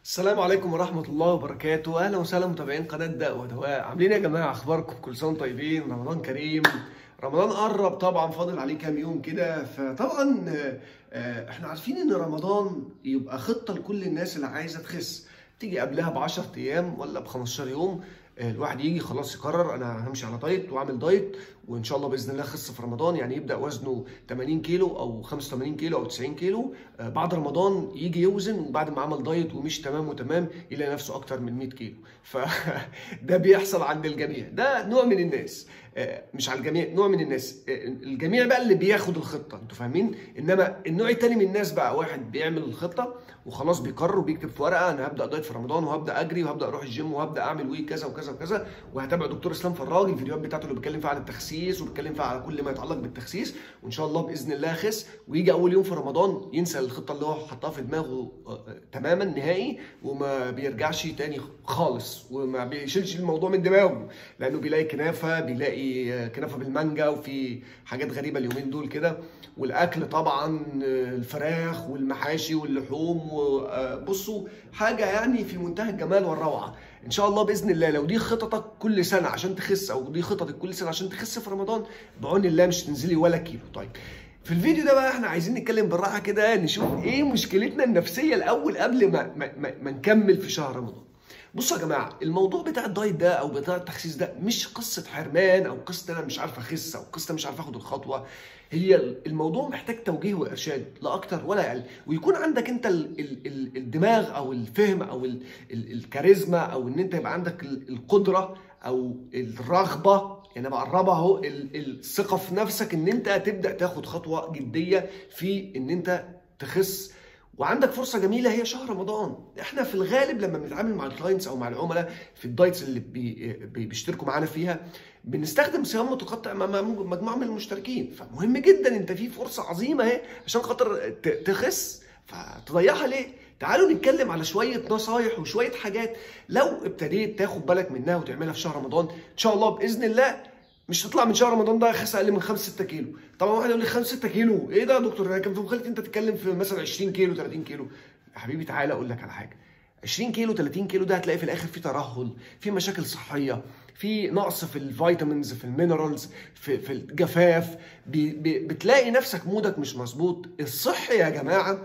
السلام عليكم ورحمة الله وبركاته. أهلا وسهلا متابعين قناة داء ودواء. عاملين إيه يا جماعة؟ أخباركم؟ كل سنة وانتم طيبين. رمضان كريم. رمضان قرب طبعا، فاضل عليه كام يوم كده. فطبعا احنا عارفين إن رمضان يبقى خطة لكل الناس اللي عايزة تخس. تيجي قبلها ب10 أيام ولا ب15 يوم الواحد يجي خلاص يقرر أنا همشي على دايت وأعمل دايت، وإن شاء الله بإذن الله أخس في رمضان. يعني يبدأ وزنه 80 كيلو أو 85 كيلو أو 90 كيلو، بعد رمضان يجي يوزن، وبعد ما عمل دايت ومش تمام وتمام يلاقي نفسه أكتر من 100 كيلو. فده بيحصل عند الجميع، ده نوع من الناس. مش على الجميع، نوع من الناس. الجميع بقى اللي بياخد الخطة، انتوا فاهمين؟ انما النوع التاني من الناس بقى واحد بيعمل الخطة وخلاص بيقرر وبيكتب في ورقة انا هبدأ دايت في رمضان وهبدأ اجري وهبدأ اروح الجيم وهبدأ اعمل كذا وكذا وكذا، وهتابع دكتور اسلام فراج الفيديوهات بتاعته اللي بيتكلم فيها عن التخسيس وبيتكلم فيها على كل ما يتعلق بالتخسيس، وان شاء الله باذن الله يخس. ويجي اول يوم في رمضان ينسى الخطة اللي هو حطها في دماغه تماما نهائي، وما بيرجعش تاني خالص، وما بيشيلش الموضوع من دماغه، لانه بيلاقي كنافة، بيلاقي كنافة بالمانجا، وفي حاجات غريبة اليومين دول كده. والاكل طبعا الفراخ والمحاشي واللحوم، بصوا حاجة يعني في منتهى الجمال والروعة. ان شاء الله باذن الله لو دي خططك كل سنة عشان تخس، او دي خططك كل سنة عشان تخس في رمضان، بعون الله مش تنزلي ولا كيلو. طيب في الفيديو ده بقى احنا عايزين نتكلم بالراحة كده، نشوف ايه مشكلتنا النفسية الاول قبل ما نكمل في شهر رمضان. بصوا يا جماعه، الموضوع بتاع الدايت ده او بتاع التخسيس ده مش قصه حرمان، او قصه انا مش عارف اخس، او قصه مش عارف اخد الخطوه. هي الموضوع محتاج توجيه وارشاد، لا اكتر ولا اقل، ويكون عندك انت الدماغ او الفهم او الكاريزما، او ان انت يبقى عندك القدره او الرغبه. يعني بقربها اهو، الثقه في نفسك ان انت تبدا تاخد خطوه جديه في ان انت تخس. وعندك فرصه جميله هي شهر رمضان. احنا في الغالب لما بنتعامل مع الكلاينتس او مع العملاء في الدايتس اللي بيشتركوا معانا فيها، بنستخدم صيام متقطع مع مجموعه من المشتركين. فمهم جدا، انت في فرصه عظيمه اهي عشان خاطر تخس، فتضيعها ليه؟ تعالوا نتكلم على شويه نصايح وشويه حاجات لو ابتديت تاخد بالك منها وتعملها في شهر رمضان ان شاء الله باذن الله مش تطلع من شهر رمضان ده خس اقل من 5-6 كيلو. طبعا واحد يقول لي 5-6 كيلو ايه ده يا دكتور؟ انا كان في مخيلتي انت تتكلم في مثلا 20 كيلو 30 كيلو. يا حبيبي تعالى اقول لك على حاجه، 20 كيلو 30 كيلو ده هتلاقي في الاخر في ترهل، في مشاكل صحيه، في نقص في الفيتامينز، في المينرالز، في الجفاف، بتلاقي نفسك مودك مش مظبوط. الصحي يا جماعه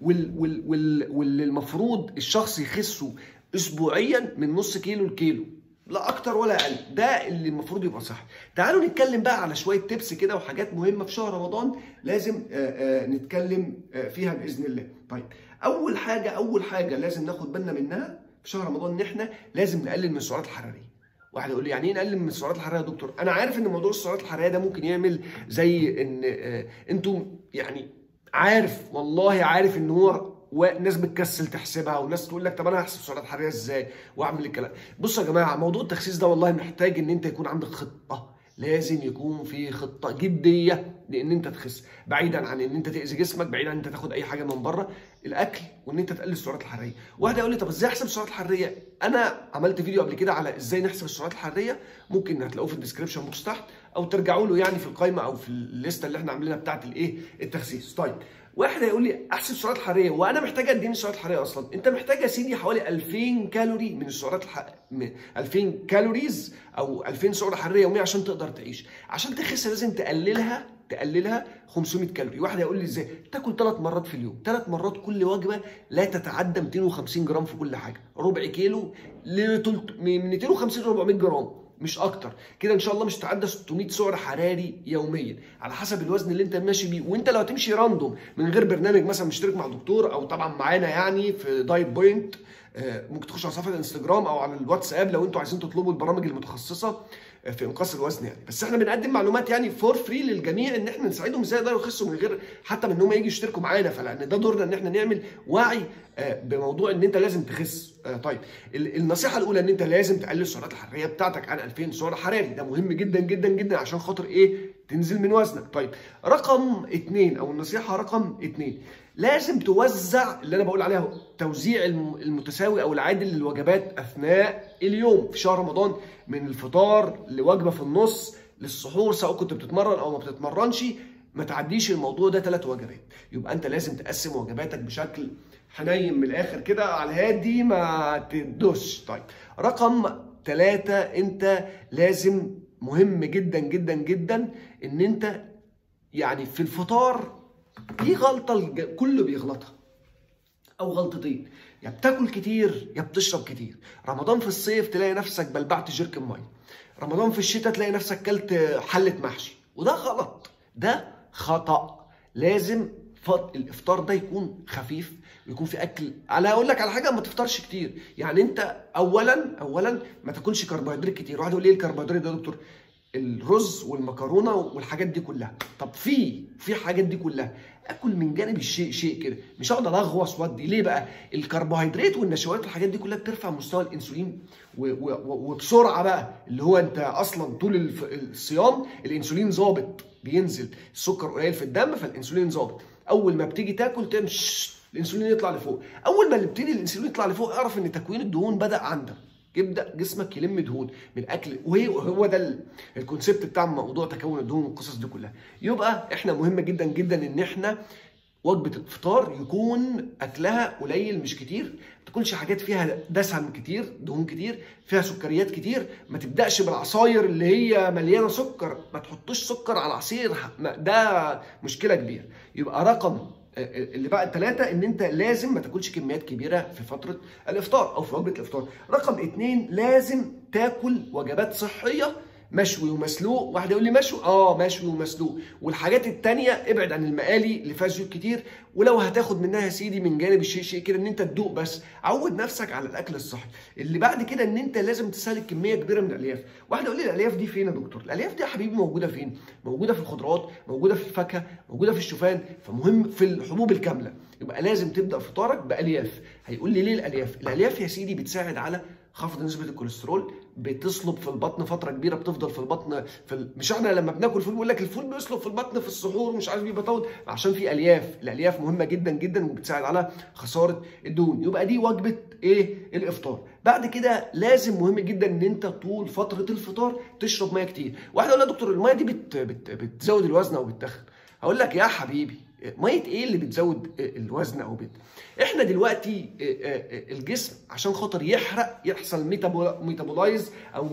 واللي المفروض الشخص يخسه اسبوعيا من نص كيلو لكيلو، لا اكتر ولا اقل، ده اللي المفروض يبقى صح. تعالوا نتكلم بقى على شويه تيبس كده وحاجات مهمه في شهر رمضان لازم نتكلم فيها باذن الله. طيب اول حاجه لازم ناخد بالنا منها في شهر رمضان ان احنا لازم نقلل من السعرات الحراريه. واحد يقول لي يعني ايه نقلل من السعرات الحراريه يا دكتور؟ انا عارف ان موضوع السعرات الحراريه ده ممكن يعمل زي ان انتم يعني عارف، والله عارف ان هو وناس بتكسل تحسبها، وناس تقول لك طب انا هحسب سعرات حراريه ازاي واعمل الكلام. بصوا يا جماعه، موضوع التخسيس ده والله محتاج ان انت يكون عندك خطه، لازم يكون في خطه جديه لان انت تخس، بعيدا عن ان انت تاذي جسمك، بعيدا عن ان انت تاخد اي حاجه من بره الاكل، وان انت تقلل السعرات الحراريه. واحد يقول لي طب ازاي احسب السعرات الحراريه؟ انا عملت فيديو قبل كده على ازاي نحسب السعرات الحراريه، ممكن هتلاقوه في الديسكربشن بوكس تحت، او ترجعوا له يعني في القائمه او في الليسته اللي احنا عاملينها بتاعت التخسيس. طيب واحد هيقول لي احسب السعرات الحراريه، وانا محتاج قد ايه من السعرات الحراريه اصلا؟ انت محتاج يا سيدي حوالي 2000 كالوري من السعرات 2000 كالوريز او 2000 سعره حراريه يوميه عشان تقدر تعيش. عشان تخس لازم تقللها 500 كالوري. واحد هيقول لي ازاي؟ تاكل 3 مرات في اليوم، 3 مرات كل وجبه لا تتعدى 250 جرام في كل حاجه، ربع كيلو من 250 ل 400 جرام مش اكتر كده، ان شاء الله مش تعدى 600 سعر حراري يوميا على حسب الوزن اللي انت ماشي بيه. وانت لو هتمشي راندوم من غير برنامج مثلا مشترك مع دكتور، او طبعا معانا يعني في دايت بوينت، ممكن تخش على صفحه الانستجرام او على الواتساب لو انتوا عايزين تطلبوا البرامج المتخصصه في انقاص الوزن يعني. بس احنا بنقدم معلومات يعني فور فري للجميع ان احنا نساعدهم ازاي يقدروا يخسوا من غير حتى من ان هم يجوا يشتركوا معانا، فلان ده دورنا ان احنا نعمل وعي بموضوع ان انت لازم تخس. طيب النصيحه الاولى ان انت لازم تقلل السعرات الحراريه بتاعتك عن 2000 سعر حراري، ده مهم جدا جدا جدا عشان خاطر تنزل من وزنك. طيب رقم 2 او النصيحه رقم 2، لازم توزع اللي انا بقول عليها توزيع المتساوي او العادل للوجبات اثناء اليوم في شهر رمضان، من الفطار لوجبه في النص للسحور، سواء كنت بتتمرن او ما بتتمرنش ما تعديش الموضوع ده 3 وجبات. يبقى انت لازم تقسم وجباتك بشكل حنين من الاخر كده على الهادي، ما تدوش. طيب رقم 3، انت لازم مهم جدا جدا جدا ان انت يعني في الفطار دي غلطه كله بيغلطها او غلطتين، يا بتاكل كتير يا بتشرب كتير. رمضان في الصيف تلاقي نفسك بلبعت جيركن ميه، رمضان في الشتاء تلاقي نفسك كلت حله محشي، وده غلط، ده خطأ. لازم الافطار ده يكون خفيف ويكون في اكل. انا اقول لك على حاجه، ما تفطرش كتير. يعني انت اولا ما تاكلش كربوهيدرات كتير. واحد يقول لي ايه الكربوهيدرات ده يا دكتور؟ الرز والمكرونه والحاجات دي كلها. طب في حاجات دي كلها اكل من جانب الشيء شيء كده، مش هقعد الغوص وادي. ليه بقى؟ الكربوهيدرات والنشويات والحاجات دي كلها بترفع مستوى الانسولين وبسرعه بقى، اللي هو انت اصلا طول الصيام الانسولين ظابط بينزل، السكر قليل في الدم فالانسولين ظابط. اول ما بتيجي تاكل تمشي الانسولين يطلع لفوق. اول ما يبتدي الانسولين يطلع لفوق اعرف ان تكوين الدهون بدا عندك، يبدا جسمك يلم دهون من اكل. وهو ده الكونسيبت بتاع موضوع تكون الدهون والقصص دي كلها. يبقى احنا مهم جدا جدا ان احنا وجبه الفطار يكون اكلها قليل مش كتير، ما تاكلش حاجات فيها دسم كتير، دهون كتير، فيها سكريات كتير. ما تبداش بالعصاير اللي هي مليانه سكر، ما تحطش سكر على العصير، ده مشكله كبيره. يبقى رقم اللي بقى 3 ان انت لازم ما تاكلش كميات كبيره في فتره الافطار او في وجبه الافطار. رقم 2 لازم تاكل وجبات صحيه، مشوي ومسلوق. واحد يقول لي مشوي، مشوي ومسلوق. والحاجات التانية ابعد عن المقالي اللي فيها زيوت كتير، ولو هتاخد منها يا سيدي من جانب الشيء كده ان انت تدوق بس. عود نفسك على الاكل الصحي. اللي بعد كده ان انت لازم تستهلك كميه كبيره من الالياف. واحد يقول لي الالياف دي فين يا دكتور؟ الالياف دي يا حبيبي موجوده فين؟ موجوده في الخضروات، موجوده في الفاكهه، موجوده في الشوفان، فمهم في الحبوب الكامله. يبقى لازم تبدا فطارك بالياف. هيقول لي ليه الالياف؟ الالياف يا سيدي بتساعد على خفض نسبه الكوليسترول، بتصلب في البطن فتره كبيره، بتفضل في البطن مش احنا لما بناكل فول بيقول لك الفول بيصلب في البطن في السحور ومش عارف بيبقى طول، عشان في الياف. الالياف مهمه جدا جدا وبتساعد على خساره الدهون. يبقى دي وجبه الافطار. بعد كده لازم مهم جدا ان انت طول فتره الفطار تشرب ميه كتير. واحد يقول لي يا دكتور الميه دي بتزود الوزن او بتتخن. هقول لك يا حبيبي ميه ايه اللي بتزود الوزن او احنا دلوقتي الجسم عشان خاطر يحصل ميتابولايز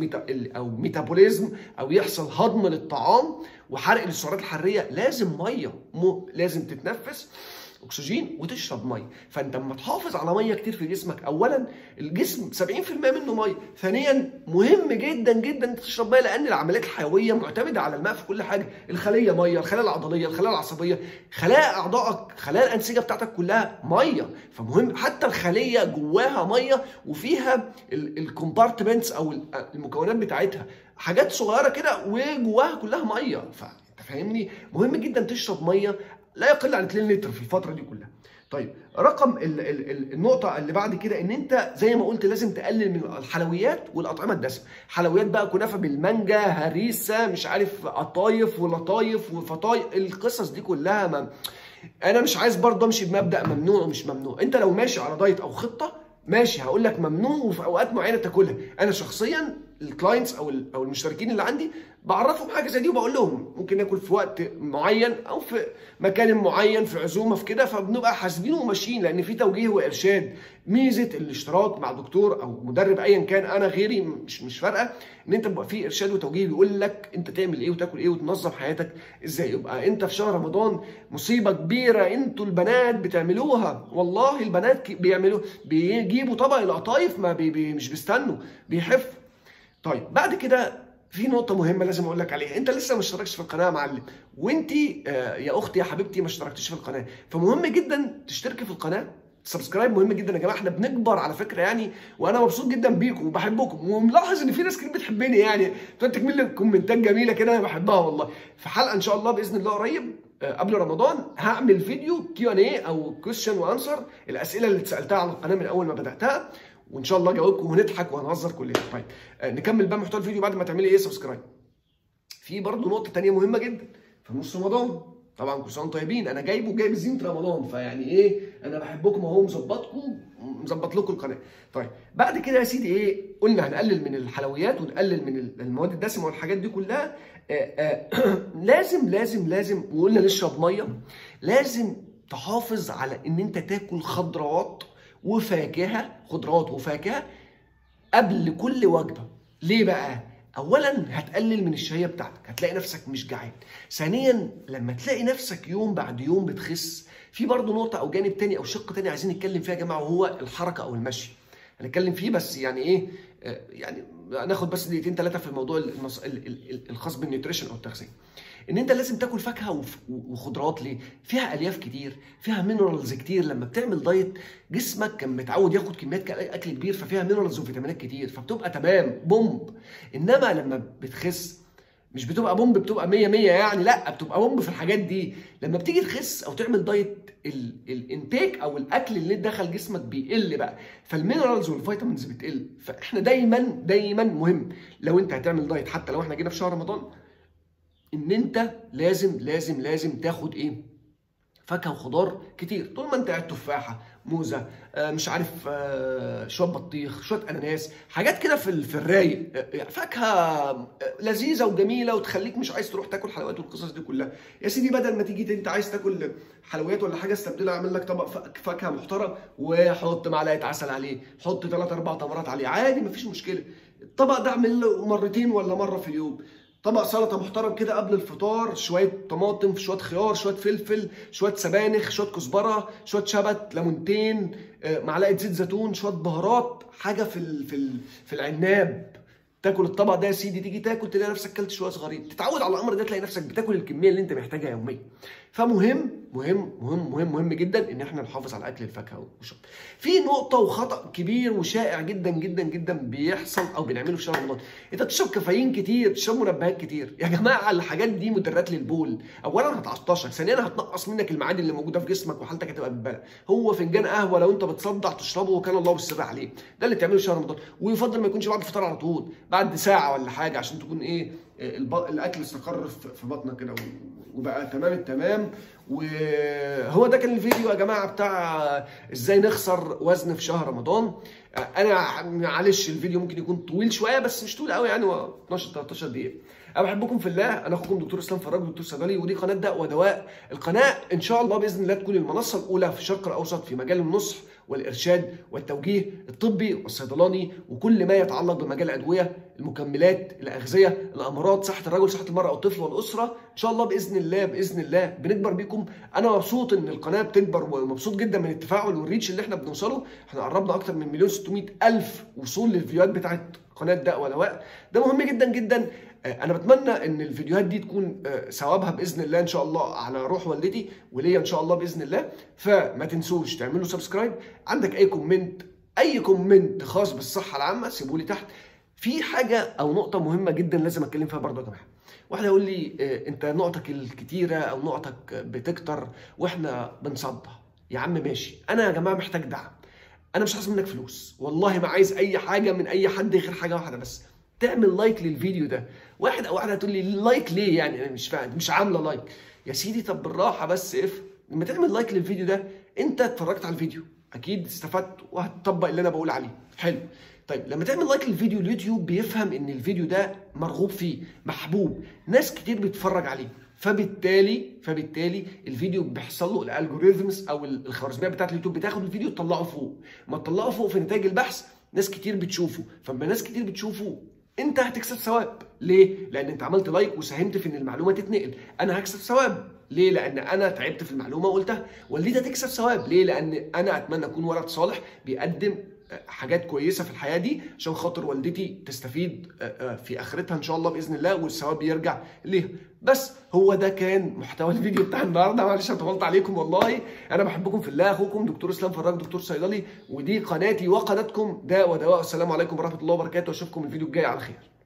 او ميتابوليزم او يحصل هضم للطعام وحرق للسعرات الحراريه، لازم ميه، لازم تتنفس اكسجين وتشرب ميه. فانت لما تحافظ على ميه كتير في جسمك، اولا الجسم 70% منه ميه، ثانيا مهم جدا جدا انت تشرب ميه، لان العمليات الحيويه معتمده على الماء في كل حاجه. الخليه ميه، الخلايا العضليه، الخلايا العصبيه، خلايا اعضائك، خلايا الانسجه بتاعتك كلها ميه. فمهم حتى الخليه جواها ميه وفيها الكومبارتمنتس او المكونات بتاعتها حاجات صغيره كده وجواها كلها ميه. فانت فاهمني؟ مهم جدا تشرب ميه لا يقل عن 2 لتر في الفتره دي كلها. طيب رقم النقطه اللي بعد كده ان انت زي ما قلت لازم تقلل من الحلويات والاطعمه الدسمه. حلويات بقى كنافه بالمانجا، هريسه، مش عارف قطايف ولطايف وفطايف، القصص دي كلها ما انا مش عايز برضه امشي بمبدا ممنوع ومش ممنوع. انت لو ماشي على دايت او خطه ماشي، هقول لك ممنوع وفي اوقات معينه تاكلها. انا شخصيا الكلاينتس او المشتركين اللي عندي بعرفهم حاجه زي دي وبقول لهم ممكن ناكل في وقت معين او في مكان معين في عزومه في كده، فبنبقى حاسبين وماشيين لان في توجيه وارشاد. ميزه الاشتراك مع دكتور او مدرب ايا كان، انا غيري مش فارقه، ان انت بيبقى في ارشاد وتوجيه بيقول لك انت تعمل ايه وتاكل ايه وتنظم حياتك ازاي. يبقى انت في شهر رمضان مصيبه كبيره انتوا البنات بتعملوها، والله البنات بيعملوا بيجيبوا طبق القطايف ما مش بيستنوا بيحفوا. طيب بعد كده في نقطة مهمة لازم أقول لك عليها، أنت لسه ما اشتركتش في القناة يا معلم، وأنت يا أختي يا حبيبتي ما اشتركتيش في القناة، فمهم جدا تشتركي في القناة. سبسكرايب مهم جدا يا جماعة، احنا بنكبر على فكرة يعني، وأنا مبسوط جدا بيكم وبحبكم وملاحظ إن في ناس كتير بتحبني يعني، بتكمل لي كومنتات جميلة كده أنا بحبها والله. في حلقة إن شاء الله بإذن الله قريب قبل رمضان هعمل فيديو Q&A أو كويستشن وأنسر، الأسئلة اللي اتسألتها على القناة من أول ما بدأتها، وان شاء الله اجاوبكم ونضحك وهنهزر كلنا. طيب نكمل بقى محتوى الفيديو بعد ما تعملي ايه سبسكرايب. في برضه نقطه ثانيه مهمه جدا في نص رمضان، طبعا كل سنه وانتم طيبين، انا جايب زينه رمضان، فيعني ايه انا بحبكم اهو، مظبطكم مظبط لكم القناه. طيب بعد كده يا سيدي ايه قلنا هنقلل من الحلويات ونقلل من المواد الدسمه والحاجات دي كلها. لازم وقلنا نشرب ميه، لازم تحافظ على ان انت تاكل خضروات وفاكهه، خضروات وفاكهه قبل كل وجبه. ليه بقى؟ اولا هتقلل من الشهيه بتاعتك، هتلاقي نفسك مش جعان. ثانيا لما تلاقي نفسك يوم بعد يوم بتخس، في برضه نقطه او جانب تاني او شق تاني عايزين نتكلم فيها يا جماعه، وهو الحركه او المشي. هنتكلم فيه بس يعني ايه، يعني ناخد بس دقيقتين ثلاثه في الموضوع الخاص بالنيوتريشن او التغذيه. ان انت لازم تاكل فاكهه وخضروات. ليه؟ فيها الياف كتير، فيها مينرالز كتير. لما بتعمل دايت جسمك كان متعود ياخد كميات اكل كبير، ففيها مينرالز وفيتامينات كتير، فبتبقى تمام بومب. انما لما بتخس مش بتبقى بومب، بتبقى 100 100 يعني، لا بتبقى بومب في الحاجات دي. لما بتيجي تخس او تعمل دايت الانتيك او الاكل اللي دخل جسمك بيقل بقى، فالمينرالز والفيتامينز بتقل. فاحنا دايما مهم لو انت هتعمل دايت، حتى لو احنا جينا في شهر رمضان، ان انت لازم تاخد ايه؟ فاكهه وخضار كتير. طول ما انت قاعد، تفاحه، موزه، مش عارف، شويه بطيخ، شويه اناناس، حاجات كده في الرايق، فاكهه لذيذه وجميله وتخليك مش عايز تروح تاكل حلويات والقصص دي كلها. يا سيدي بدل ما تيجي انت عايز تاكل حلويات ولا حاجه، استبدلها، اعمل لك طبق فاكهه محترم وحط معلقه عسل عليه، حط 3 4 تمرات عليه، عادي مفيش مشكله. الطبق ده اعمل له مرتين ولا مره في اليوم. طبق سلطه محترم كده قبل الفطار، شويه طماطم، شويه خيار، شويه فلفل، شويه سبانخ، شويه كزبره، شويه شبت، ليمونتين، معلقه زيت زيتون، شويه بهارات، حاجه في العناب. تاكل الطبق ده يا سيدي، تيجي تاكل تلاقي نفسك كلت شويه صغيرين، تتعود على الامر ده، تلاقي نفسك بتاكل الكميه اللي انت محتاجها يوميا. فمهم مهم مهم مهم مهم جدا ان احنا نحافظ على اكل الفاكهه والشرب. في نقطه وخطا كبير وشائع جدا جدا جدا بيحصل او بنعمله في شهر رمضان، انت بتشرب كافيين كتير، بتشرب منبهات كتير. يا جماعه الحاجات دي مدرات للبول، اولا هتعطشك، ثانيا هتنقص منك المعادن اللي موجوده في جسمك وحالتك هتبقى بالبلد. هو فنجان قهوه لو انت بتصدع تشربه وكان الله بالسر عليه، ده اللي تعمله في شهر رمضان. ويفضل ما يكونش بعد الفطار على طول، بعد ساعه ولا حاجه، عشان تكون ايه، الاكل استقر في بطنك كده وبقى تمام التمام. وهو ده كان الفيديو يا جماعه بتاع ازاي نخسر وزن في شهر رمضان. انا معلش الفيديو ممكن يكون طويل شويه، بس مش طويل قوي يعني، هو 12 13 دقيقه. انا بحبكم في الله، انا اخوكم دكتور اسلام فراج، دكتور صيدلي، ودي قناه داء ودواء. القناه ان شاء الله باذن الله تكون المنصه الاولى في الشرق الاوسط في مجال النصح والارشاد والتوجيه الطبي والصيدلاني، وكل ما يتعلق بمجال الادويه، المكملات، الاغذيه، الامراض، صحه الرجل، صحه المراه والطفل والاسره. ان شاء الله باذن الله بنكبر بيكم. انا مبسوط ان القناه بتكبر، ومبسوط جدا من التفاعل والريتش اللي احنا بنوصله. احنا قربنا اكتر من 1,600,000 وصول للفيديوهات بتاعت قناه داء ودواء. ده مهم جدا جدا. انا بتمنى ان الفيديوهات دي تكون ثوابها باذن الله ان شاء الله على روح والدتي وليا ان شاء الله باذن الله. فما تنسوش تعملوا سبسكرايب. عندك اي كومنت خاص بالصحه العامه سيبوا لي تحت. في حاجه او نقطه مهمه جدا لازم اتكلم فيها برضه يا جماعه. واحد يقول لي انت نقطك الكتيره او نقطك بتكتر واحنا بنصدع. يا عم ماشي، انا يا جماعه محتاج دعم. انا مش عايز منك فلوس، والله ما عايز اي حاجه من اي حد غير حاجه واحده بس، تعمل لايك للفيديو ده. واحد او واحده هتقول لي لايك ليه يعني؟ انا مش فاهم، مش عامله لايك يا سيدي. طب بالراحه بس، لما تعمل لايك للفيديو ده انت اتفرجت على الفيديو، اكيد استفدت وهتطبق اللي انا بقول عليه. حلو. طيب لما تعمل لايك للفيديو، اليوتيوب بيفهم ان الفيديو ده مرغوب فيه، محبوب، ناس كتير بتتفرج عليه، فبالتالي الفيديو بيحصل له الالجوريزمز او الخوارزميات بتاعت اليوتيوب بتاخد الفيديو تطلعه فوق. ما تطلعه فوق في نتائج البحث ناس كتير بتشوفه، فلما ناس كتير بتشوفه انت هتكسب ثواب. ليه؟ لان انت عملت لايك وساهمت في ان المعلومه تتنقل. انا هكسب ثواب. ليه؟ لان انا تعبت في المعلومه وقلتها. والدتي هتكسب ثواب. ليه؟ لان انا اتمنى اكون ولد صالح بيقدم حاجات كويسه في الحياه دي عشان خاطر والدتي تستفيد في اخرتها ان شاء الله باذن الله، والثواب يرجع ليها. بس هو ده كان محتوى الفيديو بتاع النهارده. معلش انا طولت عليكم والله. انا بحبكم في الله، اخوكم دكتور اسلام فراج، دكتور صيدلي، ودي قناتي وقناتكم داء ودواء. السلام عليكم ورحمه الله وبركاته، واشوفكم الفيديو الجاي على خير.